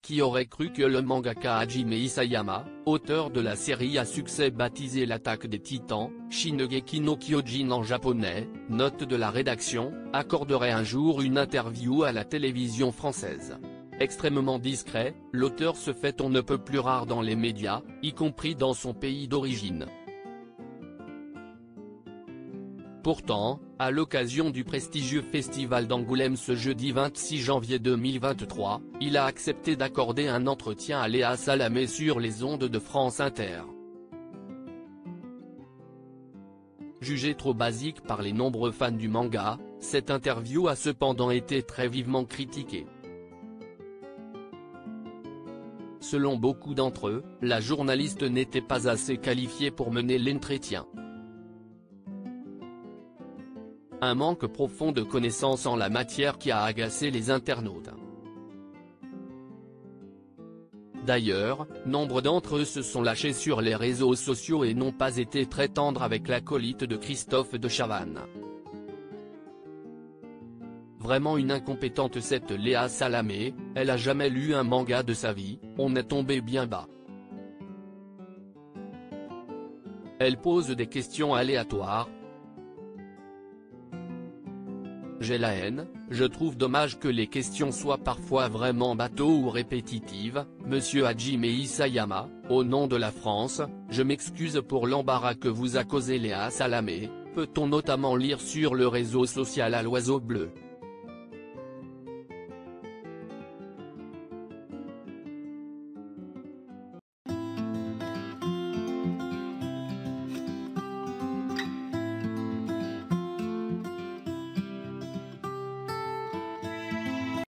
Qui aurait cru que le mangaka Hajime Isayama, auteur de la série à succès baptisée L'attaque des titans, Shingeki no Kyojin en japonais, note de la rédaction, accorderait un jour une interview à la télévision française. Extrêmement discret, l'auteur se fait on ne peut plus rare dans les médias, y compris dans son pays d'origine. Pourtant, à l'occasion du prestigieux festival d'Angoulême ce jeudi 26 janvier 2023, il a accepté d'accorder un entretien à Léa Salamé sur les ondes de France Inter. Jugée trop basique par les nombreux fans du manga, cette interview a cependant été très vivement critiquée. Selon beaucoup d'entre eux, la journaliste n'était pas assez qualifiée pour mener l'entretien. Un manque profond de connaissances en la matière qui a agacé les internautes. D'ailleurs, nombre d'entre eux se sont lâchés sur les réseaux sociaux et n'ont pas été très tendres avec l'acolyte de Christophe de Chavannes. Vraiment une incompétente cette Léa Salamé, elle a jamais lu un manga de sa vie, on est tombé bien bas. Elle pose des questions aléatoires. J'ai la haine, je trouve dommage que les questions soient parfois vraiment bateaux ou répétitives, monsieur Hajime Isayama, au nom de la France, je m'excuse pour l'embarras que vous a causé Léa Salamé, peut-on notamment lire sur le réseau social à l'oiseau bleu.